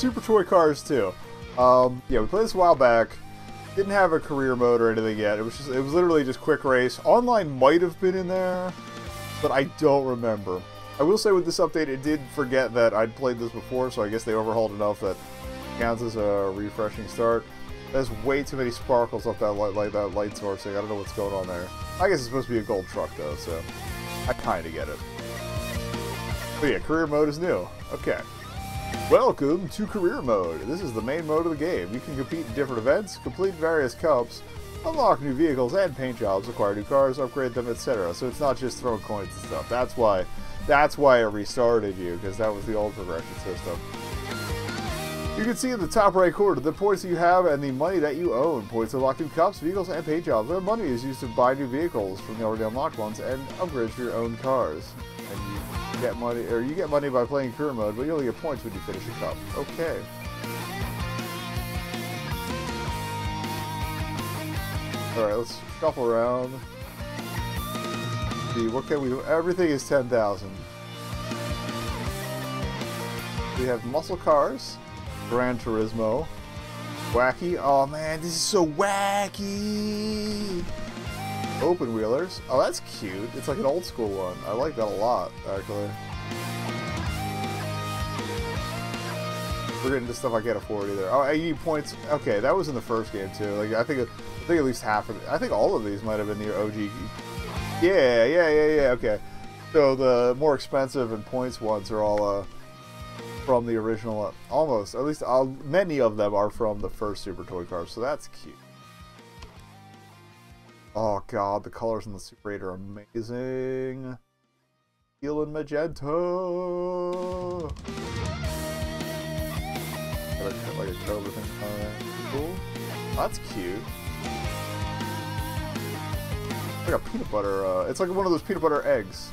Super Toy Cars 2. Yeah, we played this a while back. Didn't have a career mode or anything yet. It was literally just quick race. Online might have been in there, but I don't remember. I will say with this update, it did forget that I'd played this before, so I guess they overhauled enough that it counts as a refreshing start. There's way too many sparkles off that light source thing. I don't know what's going on there. I guess it's supposed to be a gold truck though, so I kind of get it. But yeah, career mode is new. Okay. Welcome to career mode. This is the main mode of the game. You can compete in different events, complete various cups, unlock new vehicles and paint jobs, acquire new cars, upgrade them, etc. So it's not just throwing coins and stuff. That's why it restarted you, because that was the old progression system. You can see in the top right corner the points that you have and the money that you own. Points to unlock new cups, vehicles, and paint jobs. The money is used to buy new vehicles from the already unlocked ones and upgrades for your own cars. And you get money by playing career mode, but you only get points when you finish a cup. Okay. Alright, let's shuffle around. See, what can we do? Everything is 10,000. We have muscle cars, Gran Turismo, wacky. Oh man, this is so wacky. Open wheelers. Oh, that's cute. It's like an old school one. I like that a lot, actually. We're getting into stuff I can't afford either. Oh, I need points. Okay, that was in the first game too. Like I think at least half of it. I think all of these might have been the OG. Yeah. Okay. So the more expensive and points ones are all from the original. Almost. At least many of them are from the first Super Toy Cars. So that's cute. Oh god, the colors in the Super 8 are amazing. Teal and magenta. Like a cobra thing. Cool. That's cute. It's like a peanut butter. It's like one of those peanut butter eggs.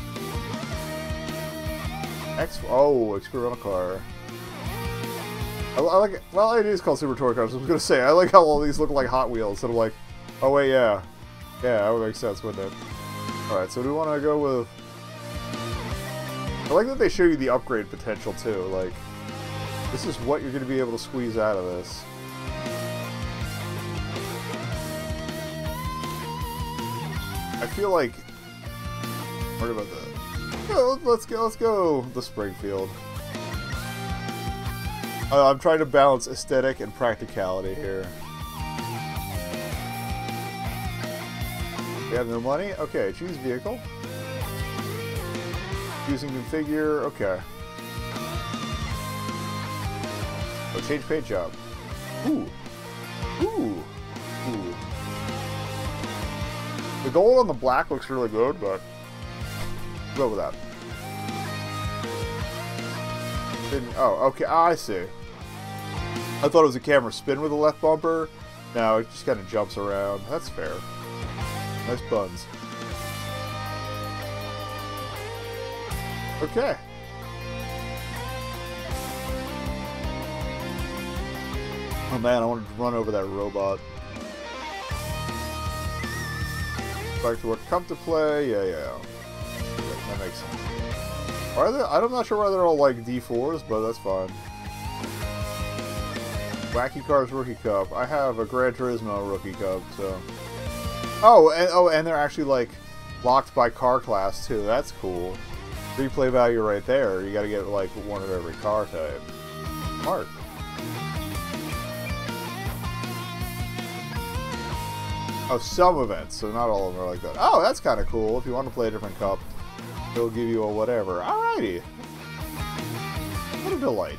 Experimental car. I like it. Well, it is called Super Toy Cars. I was gonna say I like how all these look like Hot Wheels. And I'm like, oh wait, yeah, that would make sense, wouldn't it? All right, so do we want to go with? I like that they show you the upgrade potential too. Like, this is what you're gonna be able to squeeze out of this. I feel like. What about that? Oh, let's go the Springfield. I'm trying to balance aesthetic and practicality here. We have no money? Okay, choose vehicle. Using configure, okay. Oh, change paint job. Ooh. The gold on the black looks really good, but go with that. Oh, okay, I see. I thought it was a camera spin with the left bumper. No, it just kind of jumps around. That's fair. Nice buns. Okay. Oh man, I wanted to run over that robot. Back to what come to play. Yeah. That makes sense. Are they? I'm not sure why they're all like D4s, but that's fine. Wacky Cars Rookie Cup. I have a Gran Turismo Rookie Cup, so. And they're actually like locked by car class too. That's cool. Replay value right there. You got to get like one of every car type. Smart. Oh, some events, so not all of them are like that. Oh, that's kind of cool. If you want to play a different cup, it'll give you a whatever. Alrighty. What a delight.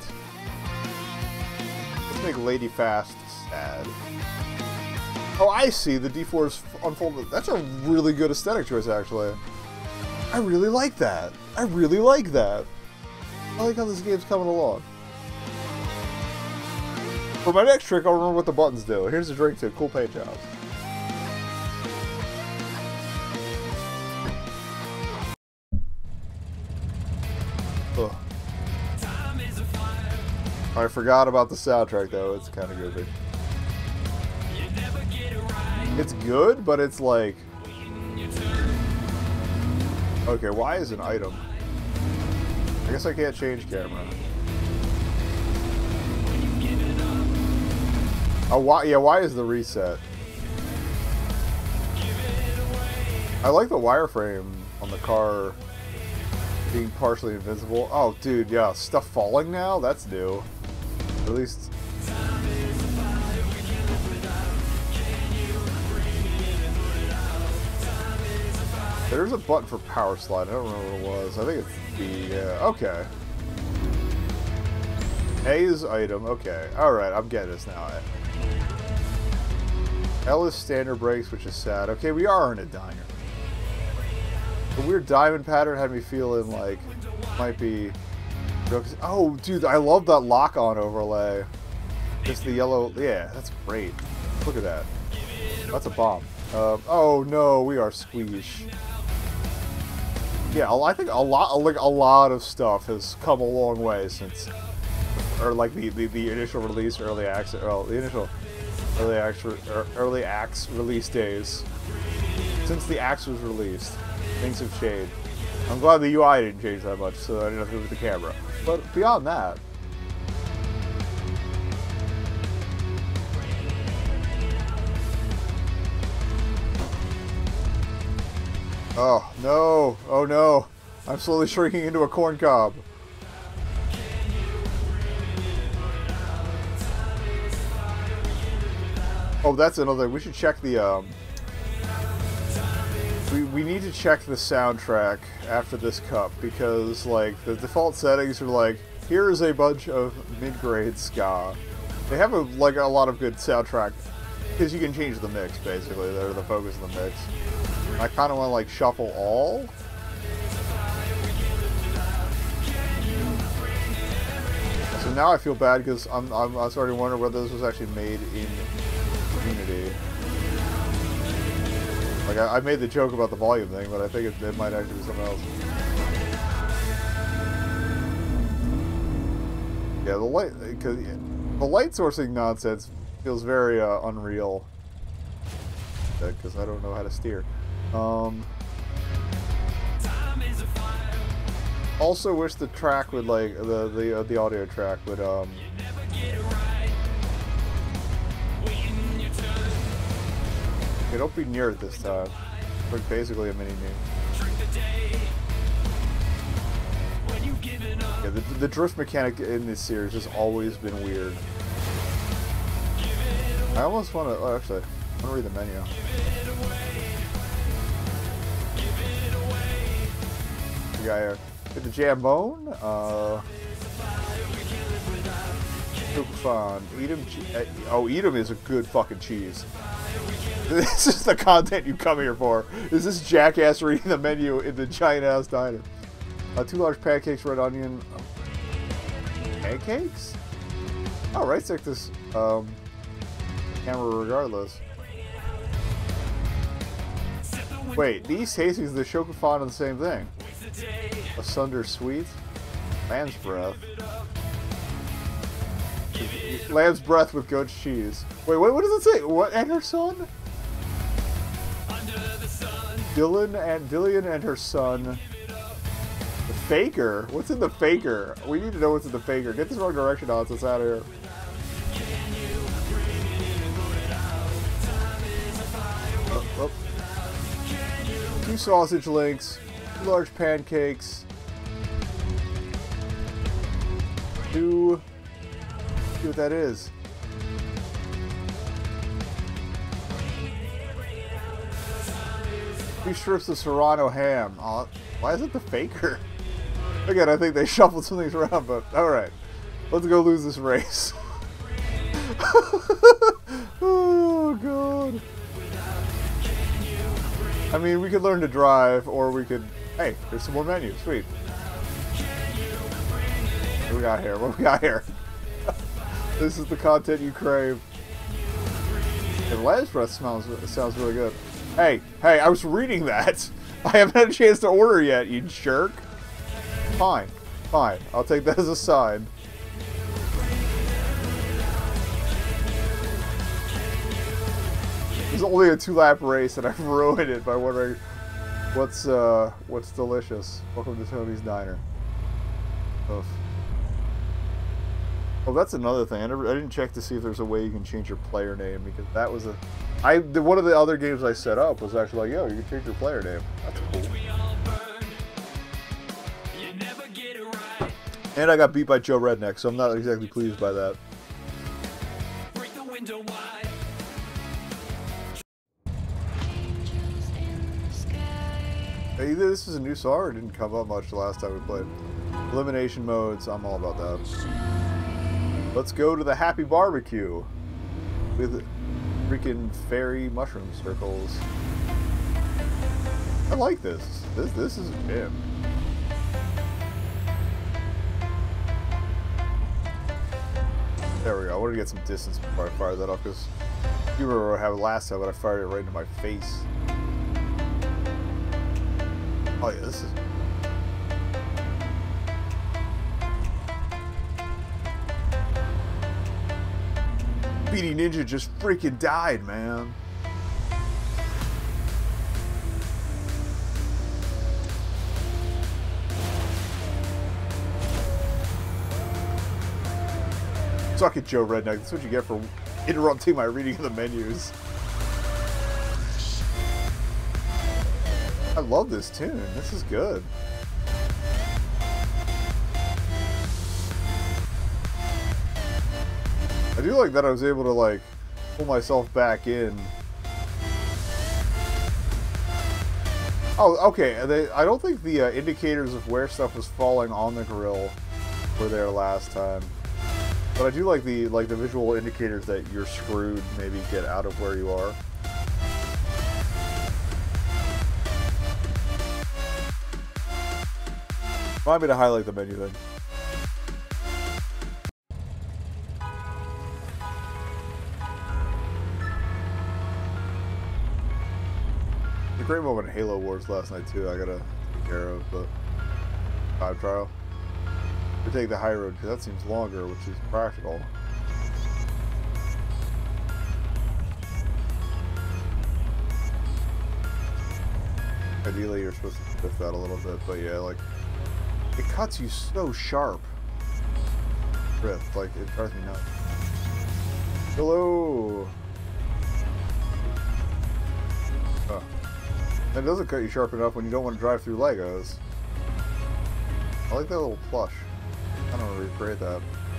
Let's make Lady Fast sad. Oh, I see. The D4's unfolded. That's a really good aesthetic choice, actually. I really like that. I like how this game's coming along. For my next trick, I'll remember what the buttons do. Here's a drink, too. Cool paint jobs. Ugh. I forgot about the soundtrack, though. It's kind of goofy. It's good, but it's like... Okay, why is an item? I guess I can't change camera. Oh, why? Yeah, why is the reset? I like the wireframe on the car being partially invisible. Oh, dude, yeah, stuff falling now? That's new. At least... There's a button for power slide. I don't remember what it was. I think it's B. Okay. A is item. Okay. Alright, I'm getting this now. L is standard brakes, which is sad. Okay, we are in a diner. The weird diamond pattern had me feeling like might be... Oh, dude, I love that lock-on overlay. Just the yellow... Yeah, that's great. Look at that. That's a bomb. Oh, no, we are squeesh. Yeah, I think a lot of stuff has come a long way since... Or, like, the initial release, early access... Well, the initial early Axe release days. Since the Axe was released, things have changed. I'm glad the UI didn't change that much, so I didn't have to move the camera. But beyond that... Oh, no! Oh, no! I'm slowly shrinking into a corn cob. Oh, that's another thing. We should check the, We need to check the soundtrack after this cup, because, like, the default settings are like, here is a bunch of mid-grade ska. They have, a lot of good soundtrack, because you can change the mix, basically. They're the focus of the mix. I kind of want to, like, shuffle all. So now I feel bad, because I'm starting to wonder whether this was actually made in Unity. Like, I made the joke about the volume thing, but I think it might actually be something else. Yeah, the light sourcing nonsense feels very unreal. Because I don't know how to steer. Also wish the track would, like, the audio track would Okay, don't be near it this time. It's like basically a mini-me. Yeah, the drift mechanic in this series has always been weird. I almost want to... Oh, actually, I want to read the menu. The guy here. Get the jambone. Super fun. Edam. Oh, Edam is a good fucking cheese. This is the content you come here for. Is this jackass reading the menu in the giant ass diner? 2 large pancakes, red onion. Pancakes? Oh, right stick this camera regardless. Wait, these tastings of the Shokufan are the same thing. Asunder sweet. Lamb's breath. Lamb's breath with goat cheese. Wait, what does it say? What, and her son? Dillian and her son. The faker? What's in the faker? We need to know what's in the faker. Get this wrong direction on us out of here. Oh. 2 sausage links, 2 large pancakes, 2... See what that is. 2 strips of Serrano ham. Oh, why is it the faker? Again, I think they shuffled some things around, but alright. Let's go lose this race. Oh, God. I mean, we could learn to drive, or we could... Hey, there's some more menus. Sweet. What do we got here? What do we got here? This is the content you crave. The last breath sounds really good. Hey, I was reading that. I haven't had a chance to order yet, you jerk. Fine. I'll take that as a sign. It's only a 2-lap race, and I've ruined it by wondering what's delicious. Welcome to Tony's Diner. Oof. Oh, that's another thing. I didn't check to see if there's a way you can change your player name, because that was one of the other games I set up was actually like, yo, you can change your player name. That's cool. And I got beat by Joe Redneck, so I'm not exactly pleased by that. Either this is a new song or it didn't come up much the last time we played. Elimination modes, I'm all about that. Let's go to the Happy Barbecue with freaking fairy mushroom circles. I like this. This is a jam. There we go. I wanted to get some distance before I fired that up, because you remember how last time when I fired it right into my face. Oh yeah, this is... Speedy Ninja just freaking died, man. Suck it, Joe Redneck. That's what you get for interrupting my reading of the menus. I love this tune. This is good. I do like that I was able to, like, pull myself back in. Oh, okay. I don't think the indicators of where stuff was falling on the grill were there last time. But I do like the visual indicators that you're screwed, maybe get out of where you are. Remind me to highlight the menu then. A great moment in Halo Wars last night too. I gotta take care of, but time trial. We take the high road because that seems longer, which is practical. Ideally, you're supposed to shift that a little bit, but yeah, like it cuts you so sharp. Drift, like it drives me nuts. Hello. Oh. It doesn't cut you sharp enough when you don't want to drive through Legos. I like that little plush. I don't want to recreate that.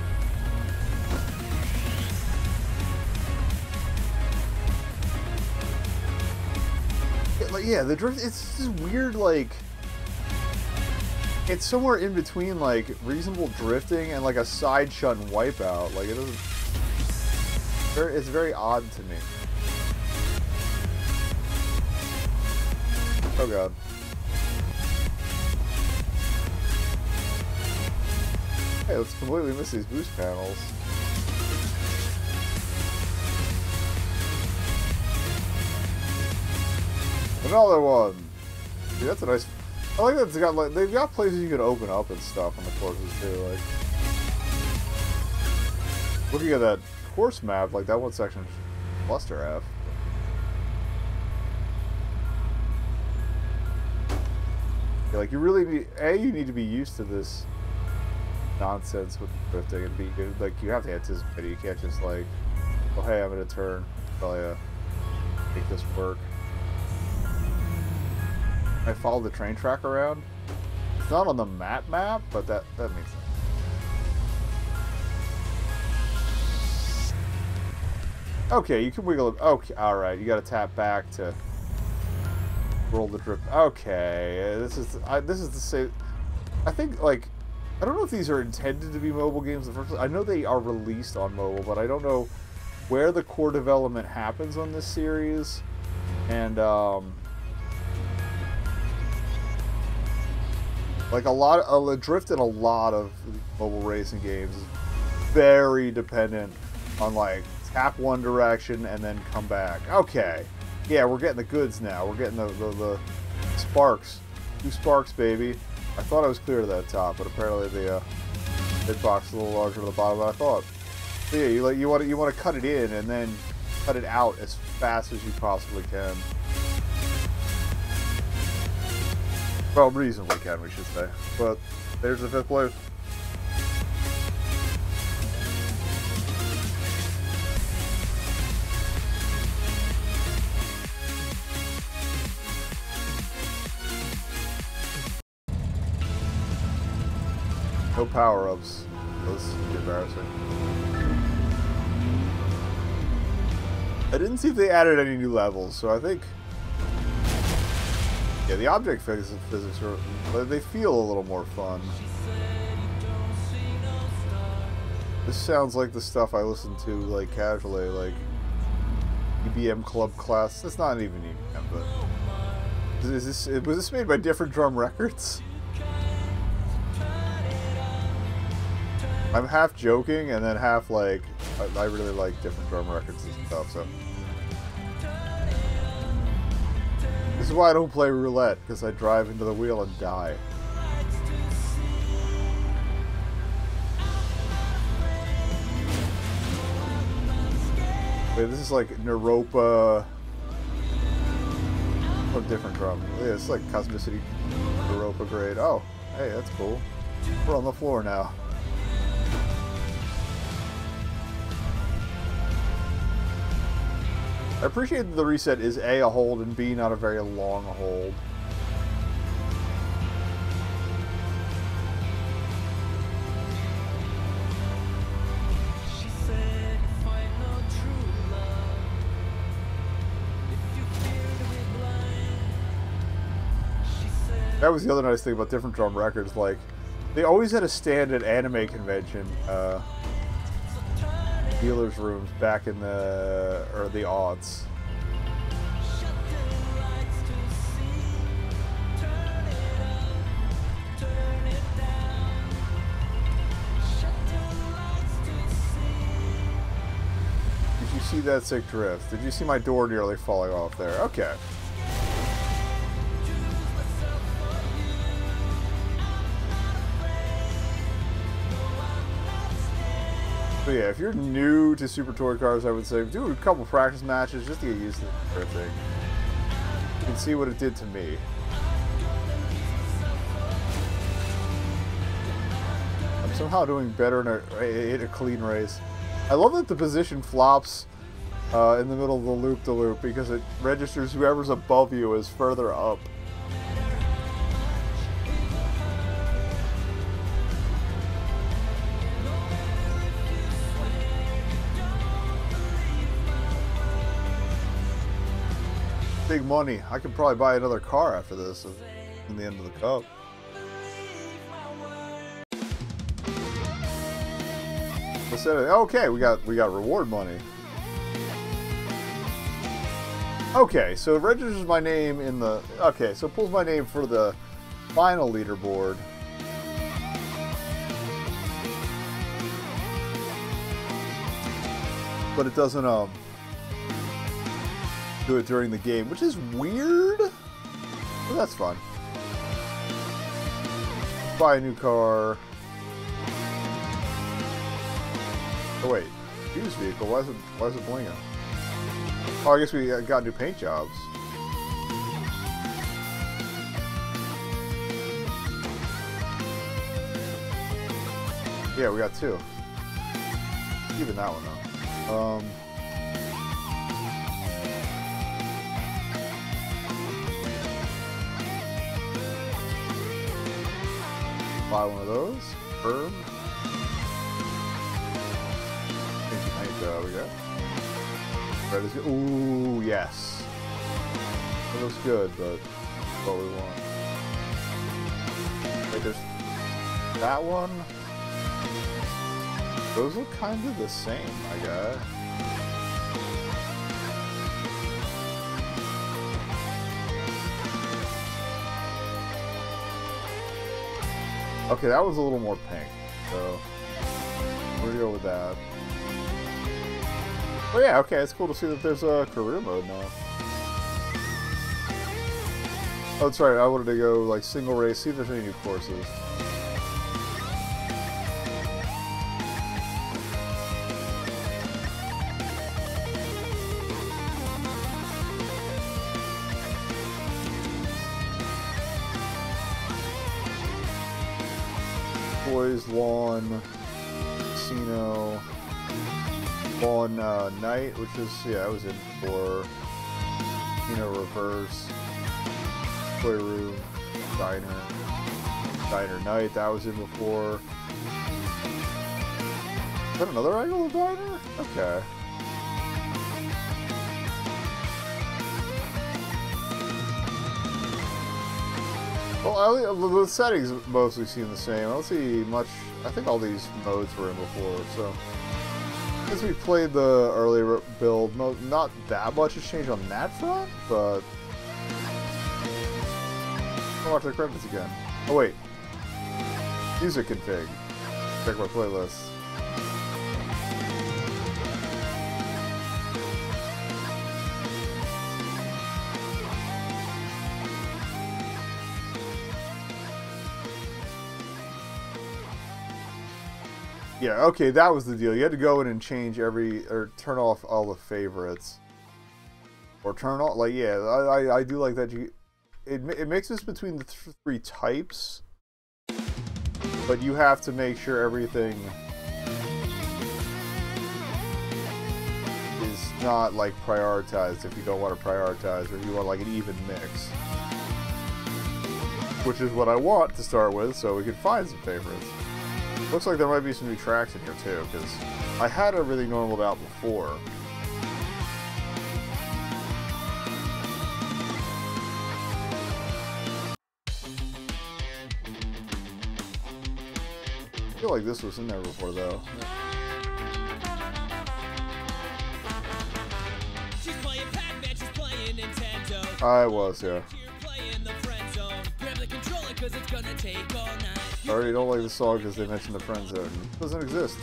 Yeah, the drift, it's just weird, like, it's somewhere in between, like, reasonable drifting and, like, a side shot and wipeout. Like, it doesn't, it's very odd to me. Oh god. Hey, let's completely miss these boost panels. Another one! See, that's a nice... I like that it's got, like, they've got places you can open up and stuff on the courses too, like... Looking at that course map, like, that one section cluster F. Yeah, like, you really need... you need to be used to this nonsense with drifting, and be like, you have to anticipate it. You can't just like, oh hey, I'm gonna turn, probably make this work. I follow the train track around. It's not on the map, but that makes sense. Okay, you can wiggle it. Okay, all right, you got to tap back to roll the drift. Okay, this is the same. I think, like, I don't know if these are intended to be mobile games in the first place. I know they are released on mobile, but I don't know where the core development happens on this series. And, like, drift in a lot of mobile racing games is very dependent on, like, tap one direction and then come back. Okay. Yeah, we're getting the goods now. We're getting the sparks. 2 sparks, baby. I thought I was clear to that top, but apparently the hitbox is a little larger to the bottom than I thought. So yeah, you want to cut it in and then cut it out as fast as you possibly can. Well, reasonably can, we should say. But there's the 5th place. No power-ups. This is embarrassing. I didn't see if they added any new levels, so I think... Yeah, the object physics are, they feel a little more fun. This sounds like the stuff I listen to, like, casually, like EBM Club Class. That's not even EBM, but... was this made by Different Drum Records? I'm half joking, and then half, like, I really like Different Drum Records and stuff, so... This is why I don't play roulette, because I drive into the wheel and die. Wait, this is like Naropa... Or different drum. Yeah, it's like Cosmicity Naropa grade. Oh, hey, that's cool. We're on the floor now. I appreciate that the reset is A, a hold, and B, not a very long hold. That was the other nice thing about Different Drum Records, like, they always had a stand at anime convention, dealers' rooms back in the early aughts. Did you see that sick drift? Did you see my door nearly falling off there? Okay. So yeah, if you're new to Super Toy Cars, I would say do a couple practice matches just to get used to the drifting. You can see what it did to me. I'm somehow doing better in a clean race. I love that the position flops in the middle of the loop-to-loop because it registers whoever's above you as further up. Big money. I could probably buy another car after this in the end of the cup. Okay, we got reward money. Okay, so it registers my name in the... Okay, so it pulls my name for the final leaderboard. But it doesn't, do it during the game, which is weird. But that's fun. Buy a new car. Oh wait, used vehicle. Why is it blinging? Oh, I guess we got new paint jobs. Yeah, we got two. Even that one though. Buy one of those. Firm. We got. Red is good. Ooh, yes. It looks good, but that's what we want. Wait, there's that one. Those look kind of the same, my guy. Okay, that was a little more pink, so we're gonna go with that. Oh yeah, okay, it's cool to see that there's a career mode now. Oh, that's right, I wanted to go like single race, see if there's any new courses. Boys, lawn, casino, lawn night, which is, yeah, I was in for, you know, reverse, toy room, diner. Diner Knight, that was in before. Is that another angle of Diner? Okay. Well, the settings mostly seem the same. I don't see much. I think all these modes were in before, so. Since we played the earlier build, not that much has changed on that front, but. I'll watch the credits again. Oh, wait. Music config. Check my playlist. Yeah, okay, that was the deal. You had to go in and change or turn off all the favorites. Or turn off, like, yeah, I do like that. It mixes between the three types, but you have to make sure everything is not, like, prioritized if you don't want to prioritize, or you want, like, an even mix. Which is what I want to start with, so we can find some favorites. Looks like there might be some new tracks in here too, because I had everything normaled out before. I feel like this was in there before though. She's playing Pac-Man, she's playing Nintendo. I was, yeah. I already don't like the song because they mentioned the friend zone. It doesn't exist.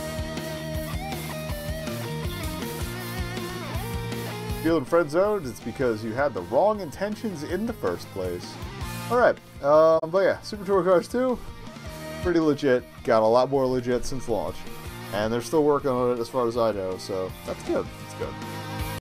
Feeling friend zoned? It's because you had the wrong intentions in the first place. Alright, but yeah, Super Tour Cars 2, pretty legit. Got a lot more legit since launch. And they're still working on it as far as I know, so that's good. That's good.